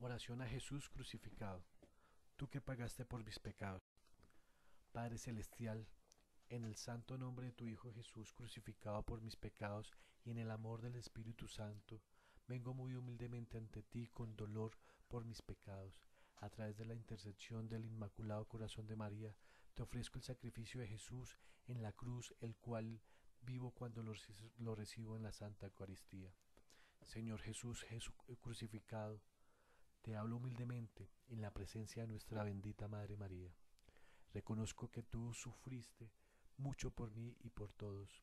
Oración a Jesús crucificado. Tú que pagaste por mis pecados. Padre Celestial, en el santo nombre de tu Hijo Jesús crucificado por mis pecados y en el amor del Espíritu Santo, vengo muy humildemente ante ti con dolor por mis pecados. A través de la intercesión del Inmaculado Corazón de María, te ofrezco el sacrificio de Jesús en la cruz, el cual vivo cuando lo recibo en la Santa Eucaristía. Señor Jesús, crucificado, te hablo humildemente en la presencia de nuestra bendita Madre María. Reconozco que tú sufriste mucho por mí y por todos,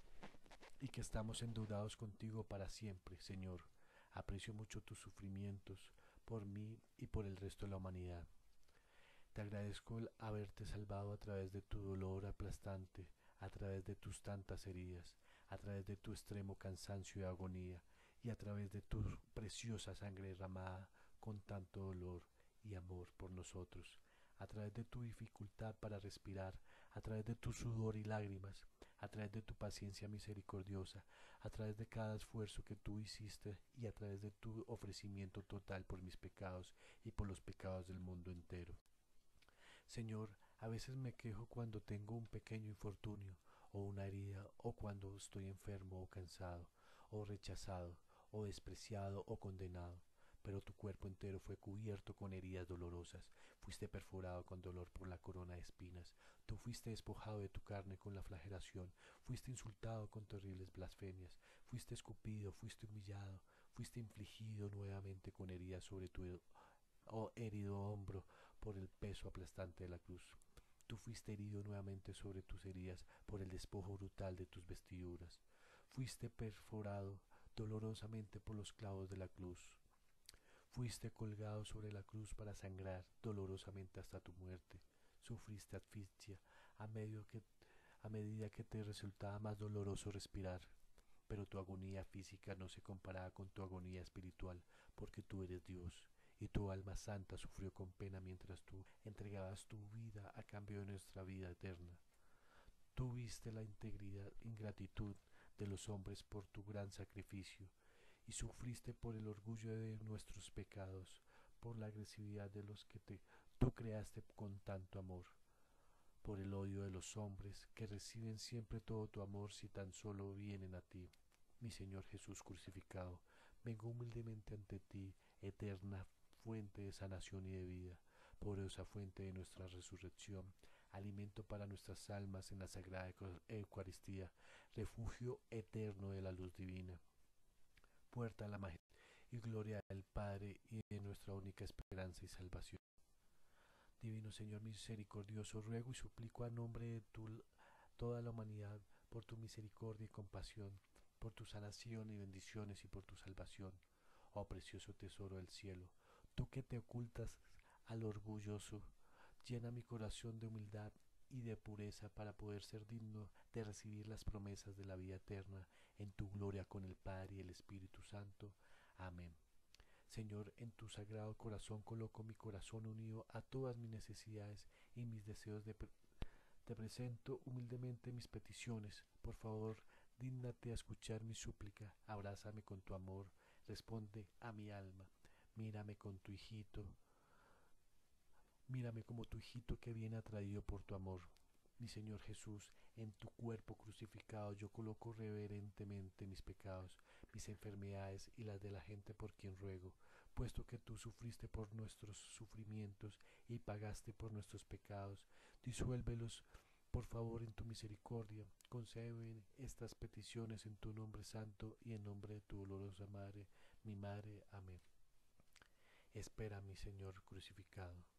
y que estamos endeudados contigo para siempre, Señor. Aprecio mucho tus sufrimientos por mí y por el resto de la humanidad. Te agradezco el haberte salvado a través de tu dolor aplastante, a través de tus tantas heridas, a través de tu extremo cansancio y agonía, y a través de tu preciosa sangre derramada con tanto dolor y amor por nosotros, a través de tu dificultad para respirar, a través de tu sudor y lágrimas, a través de tu paciencia misericordiosa, a través de cada esfuerzo que tú hiciste y a través de tu ofrecimiento total por mis pecados y por los pecados del mundo entero. Señor, a veces me quejo cuando tengo un pequeño infortunio o una herida, o cuando estoy enfermo o cansado, o rechazado, o despreciado o condenado. Pero tu cuerpo entero fue cubierto con heridas dolorosas, fuiste perforado con dolor por la corona de espinas, tú fuiste despojado de tu carne con la flagelación, fuiste insultado con terribles blasfemias, fuiste escupido, fuiste humillado, fuiste infligido nuevamente con heridas sobre tu herido hombro por el peso aplastante de la cruz. Tú fuiste herido nuevamente sobre tus heridas por el despojo brutal de tus vestiduras. Fuiste perforado dolorosamente por los clavos de la cruz. Fuiste colgado sobre la cruz para sangrar dolorosamente hasta tu muerte. Sufriste asfixia a medida que te resultaba más doloroso respirar. Pero tu agonía física no se comparaba con tu agonía espiritual, porque tú eres Dios, y tu alma santa sufrió con pena mientras tú entregabas tu vida a cambio de nuestra vida eterna. Tú viste la ingratitud de los hombres por tu gran sacrificio, y sufriste por el orgullo de nuestros pecados, por la agresividad de los que tú creaste con tanto amor, por el odio de los hombres que reciben siempre todo tu amor si tan solo vienen a ti. Mi Señor Jesús crucificado, vengo humildemente ante ti, eterna fuente de sanación y de vida, poderosa fuente de nuestra resurrección, alimento para nuestras almas en la Sagrada Eucaristía, refugio eterno de la luz divina, puerta a la majestad y gloria del Padre y de nuestra única esperanza y salvación. Divino Señor misericordioso, ruego y suplico a nombre de toda la humanidad, por tu misericordia y compasión, por tu sanación y bendiciones y por tu salvación, oh precioso tesoro del cielo, tú que te ocultas al orgulloso, llena mi corazón de humildad y de pureza para poder ser digno de recibir las promesas de la vida eterna en tu gloria con el Padre y el Espíritu Santo. Amén. Señor, en tu sagrado corazón coloco mi corazón unido a todas mis necesidades y mis deseos te presento humildemente mis peticiones. Por favor, dígnate a escuchar mi súplica, abrázame con tu amor, responde a mi alma, mírame con tu hijito, mírame como tu hijito que viene atraído por tu amor. Mi Señor Jesús, en tu cuerpo crucificado yo coloco reverentemente mis pecados, mis enfermedades y las de la gente por quien ruego, puesto que tú sufriste por nuestros sufrimientos y pagaste por nuestros pecados, disuélvelos por favor en tu misericordia, concédeme estas peticiones en tu nombre santo y en nombre de tu dolorosa Madre, mi Madre. Amén. Espera, mi Señor crucificado.